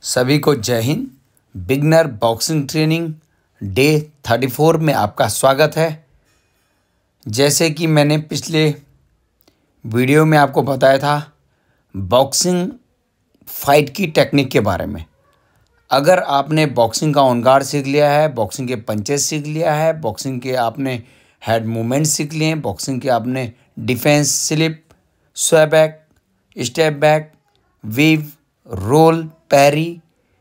सभी को जय हिंद। बिगनर बॉक्सिंग ट्रेनिंग डे 34 में आपका स्वागत है। जैसे कि मैंने पिछले वीडियो में आपको बताया था बॉक्सिंग फाइट की टेक्निक के बारे में। अगर आपने बॉक्सिंग का ऑन गार्ड सीख लिया है, बॉक्सिंग के पंचेस सीख लिया है, बॉक्सिंग के आपने हेड मूवमेंट सीख लिए हैं, बॉक्सिंग के आपने defence, slip, sway back, step back, weave, roll, parry,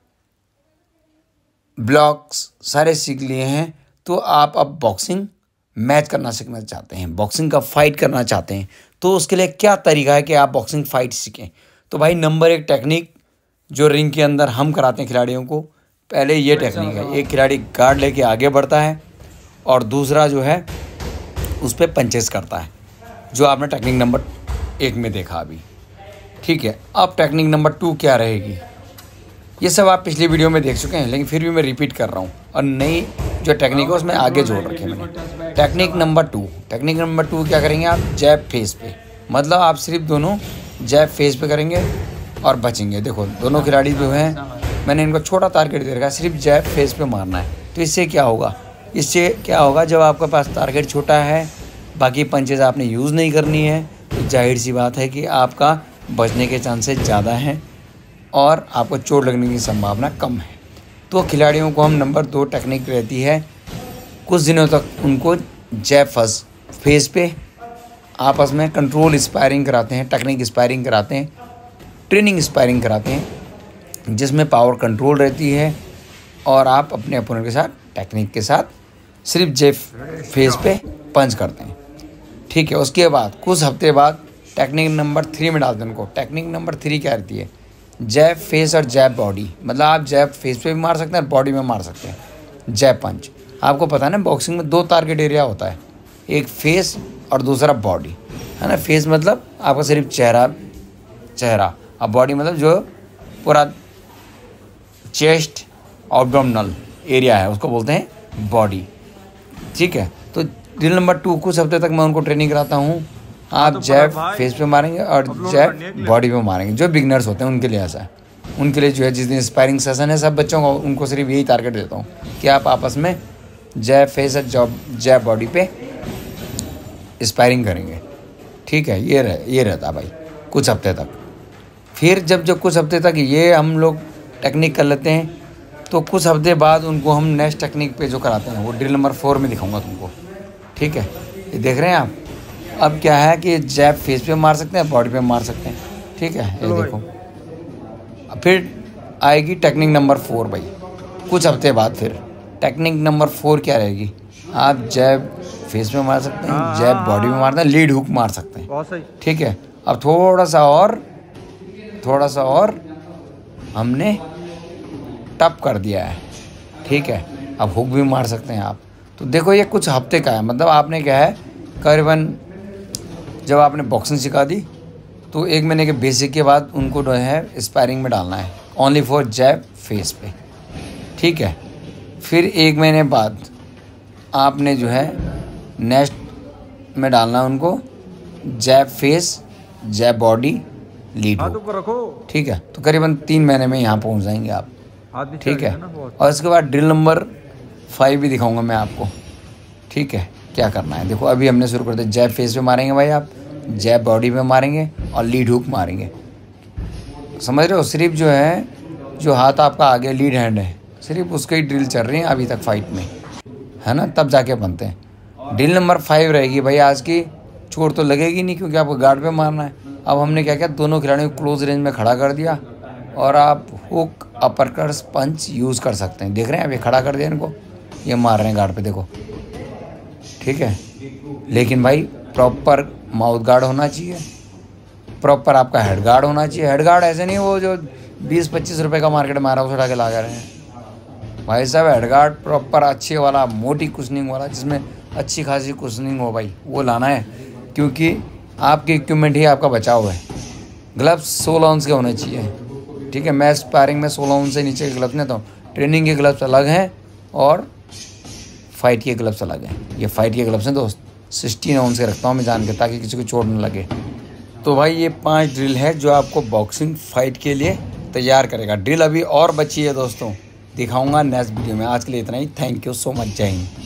blocks सारे सीख लिए हैं, तो आप अब बॉक्सिंग मैच करना सीखना चाहते हैं, बॉक्सिंग का फाइट करना चाहते हैं, तो उसके लिए क्या तरीका है कि आप बॉक्सिंग फाइट सीखें। तो भाई नंबर 1 टेक्निक जो रिंग के अंदर हम कराते हैं खिलाड़ियों को, पहले ये टेक्निक है। एक खिलाड़ी गार्ड लेके आगे बढ़ता है और दूसरा जो है उस पर पंचेस करता है, जो आपने टेक्निक नंबर 1 में देखा अभी। ठीक है, अब टेक्निक नंबर 2 क्या रहेगी, ये सब आप पिछली वीडियो में देख चुके हैं, लेकिन फिर भी मैं रिपीट कर रहा हूँ और नई जो टेक्निक है उसमें आगे जोड़ रखे मैंने। टेक्निक नंबर 2 क्या करेंगे आप, जैब फेस पे, मतलब आप सिर्फ दोनों जैब फेस पे करेंगे और बचेंगे। देखो दोनों खिलाड़ी जो हैं, मैंने इनको छोटा टारगेट दे रखा है, सिर्फ जैब फेस पे मारना है। तो इससे क्या होगा, जब आपके पास टारगेट छोटा है, बाकी पंचेज आपने यूज़ नहीं करनी है, तो जाहिर सी बात है कि आपका बचने के चांसेस ज़्यादा हैं और आपको चोट लगने की संभावना कम है। तो खिलाड़ियों को हम नंबर 2 टेक्निक रहती है, कुछ दिनों तक उनको जैब फेस पे आपस में कंट्रोल स्पायरिंग कराते हैं, टेक्निक स्पायरिंग कराते हैं, ट्रेनिंग स्पायरिंग कराते हैं, जिसमें पावर कंट्रोल रहती है और आप अपने अपोनेंट के साथ टेक्निक के साथ सिर्फ जैब फेस पे पंच करते हैं। ठीक है, उसके बाद कुछ हफ्ते बाद टेक्निक नंबर 3 में डालते हैं उनको। टेक्निक नंबर 3 क्या रहती है, जैब फेस और जैब बॉडी, मतलब आप जैब फेस पे भी मार सकते हैं, बॉडी में मार सकते हैं। जैब पंच, आपको पता है ना बॉक्सिंग में 2 टारगेट एरिया होता है, एक फेस और दूसरा बॉडी, है ना। फेस मतलब आपका सिर्फ चेहरा और बॉडी मतलब जो पूरा चेस्ट एब्डोमिनल एरिया है उसको बोलते हैं बॉडी। ठीक है, तो ड्रिल नंबर 2 कुछ हफ्ते तक मैं उनको ट्रेनिंग कराता हूँ। आप जैब फेस पे मारेंगे और जैब बॉडी पे मारेंगे। जो बिगनर्स होते हैं उनके लिए ऐसा है, उनके लिए जो है जिस दिन स्पायरिंग सेशन है सब बच्चों को उनको सिर्फ यही टारगेट देता हूँ कि आप आपस में जैब फेस और जैब बॉडी पे स्पायरिंग करेंगे। ठीक है, ये रहता भाई कुछ हफ्ते तक। फिर जब कुछ हफ्ते तक ये हम लोग टेक्निक कर लेते हैं, तो कुछ हफ्ते बाद उनको हम नेक्स्ट टेक्निक पे जो कराते हैं वो ड्रिल नंबर 4 में दिखाऊंगा तुमको। ठीक है, ये देख रहे हैं आप। अब क्या है कि जैब फेस पे मार सकते हैं, बॉडी पे मार सकते हैं। ठीक है, ये देखो। फिर आएगी टेक्निक नंबर 4 भाई, कुछ हफ्ते बाद फिर टेक्निक नंबर 4 क्या रहेगी, आप जैब फेस पे मार सकते हैं, जैब बॉडी में मारते हैं, लीड हुक मार सकते हैं। ठीक है, अब थोड़ा सा और हमने टप कर दिया है। ठीक है, अब हुक भी मार सकते हैं आप। तो देखो ये कुछ हफ्ते का है, मतलब आपने क्या है करीबन जब आपने बॉक्सिंग सिखा दी तो 1 महीने के बेसिक के बाद उनको जो है स्पायरिंग में डालना है, ओनली फॉर जैब फेस पे। ठीक है, फिर 1 महीने बाद आपने जो है नेक्स्ट में डालना है उनको jab face, jab body, lead hook. ठीक है, तो करीबन 3 महीने में यहाँ पहुँच जाएंगे आप। ठीक है, और इसके बाद ड्रिल नंबर 5 भी दिखाऊंगा मैं आपको। ठीक है, क्या करना है देखो। अभी हमने शुरू कर दिया, जैब फेस पे मारेंगे भाई आप, जैब बॉडी पे मारेंगे और लीड हुक मारेंगे। समझ रहे हो, सिर्फ जो है जो हाथ आपका आगे लीड हैंड है, सिर्फ उसके ही ड्रिल चल रही है अभी तक फाइट में, है ना, तब जाके बनते हैं। ड्रिल नंबर 5 रहेगी भाई, आज की चोट तो लगेगी नहीं क्योंकि आपको गार्ड पे मारना है। अब हमने क्या किया, दोनों खिलाड़ियों को क्लोज रेंज में खड़ा कर दिया और आप हुक, अपरकट्स, पंच यूज़ कर सकते हैं। देख रहे हैं अभी खड़ा कर दिया इनको, ये मार रहे हैं गार्ड पे, देखो। ठीक है, लेकिन भाई प्रॉपर माउथ गार्ड होना चाहिए, प्रॉपर आपका हेड गार्ड होना चाहिए। हेड गार्ड ऐसे नहीं वो जो 20-25 रुपये का मार्केट में आ रहा है उसे उठा के ला रहे हैं भाई साहब। हेड गार्ड प्रॉपर अच्छे वाला, मोटी कुशनिंग वाला, जिसमें अच्छी खासी कुशनिंग हो भाई, वो लाना है, क्योंकि आपके इक्विपमेंट ही आपका बचाव है। ग्लव्स 16 ऑunce के होने चाहिए। ठीक है, मैं स्पायरिंग में 16 ऑunce से नीचे के ग्लव्स नहीं, तो ट्रेनिंग के ग्लव्स अलग हैं और फाइट के ग्लव्स अलग हैं। ये फाइट के ग्लव्स हैं दोस्त, 16 ऑunce के रखता हूँ मैं जान के, ताकि किसी को चोट न लगे। तो भाई ये 5 ड्रिल है जो आपको बॉक्सिंग फाइट के लिए तैयार करेगा। ड्रिल अभी और बची है दोस्तों, दिखाऊंगा नेक्स्ट वीडियो में। आज के लिए इतना ही। Thank you so much. जय हिंद।